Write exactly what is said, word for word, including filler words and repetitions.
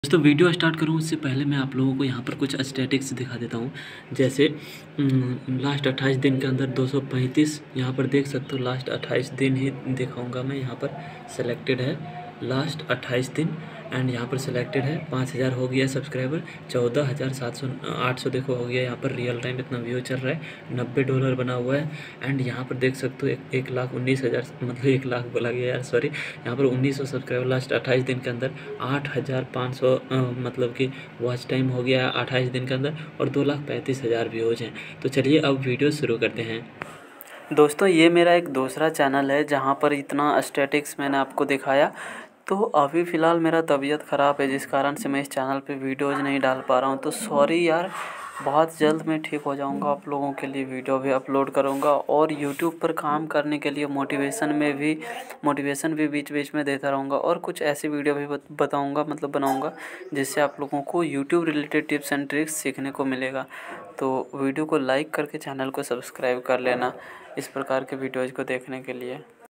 दोस्तों video start करूँ उससे पहले मैं आप लोगों को यहाँ पर कुछ स्टैटिक्स दिखा देता हूँ। जैसे लास्ट अट्ठाईस दिन के अंदर दो सौ पैंतीस यहाँ पर देख सकते हो। लास्ट अट्ठाईस दिन ही दिखाऊंगा मैं। यहाँ पर सेलेक्टेड है लास्ट अट्ठाईस दिन एंड यहाँ पर सेलेक्टेड है पाँच हज़ार हो गया सब्सक्राइबर। चौदह हज़ार सात सौ आठ सौ देखो हो गया। यहाँ पर रियल टाइम इतना व्यू चल रहा है। नब्बे डॉलर बना हुआ है एंड यहाँ पर देख सकते हो एक, एक लाख उन्नीस हज़ार मतलब एक लाख बोला गया यार सॉरी। यहाँ पर उन्नीस सौ सब्सक्राइबर लास्ट अट्ठाईस दिन के अंदर। आठ हज़ार पाँच सौ मतलब कि वॉच टाइम हो गया है अट्ठाईस दिन के अंदर और दो लाख पैंतीस हज़ार व्यूज़ हैं। तो चलिए अब वीडियो शुरू करते हैं। दोस्तों ये मेरा एक दूसरा चैनल है जहाँ पर इतना स्टैटिक्स मैंने आपको दिखाया। तो अभी फ़िलहाल मेरा तबीयत ख़राब है जिस कारण से मैं इस चैनल पे वीडियोज़ नहीं डाल पा रहा हूँ। तो सॉरी यार, बहुत जल्द मैं ठीक हो जाऊँगा, आप लोगों के लिए वीडियो भी अपलोड करूँगा। और यूट्यूब पर काम करने के लिए मोटिवेशन में भी मोटिवेशन भी बीच बीच में देता रहूँगा और कुछ ऐसी वीडियो भी बताऊँगा मतलब बनाऊँगा जिससे आप लोगों को YouTube related tips and tricks सीखने को मिलेगा। तो वीडियो को लाइक करके चैनल को सब्सक्राइब कर लेना इस प्रकार के वीडियोज़ को देखने के लिए।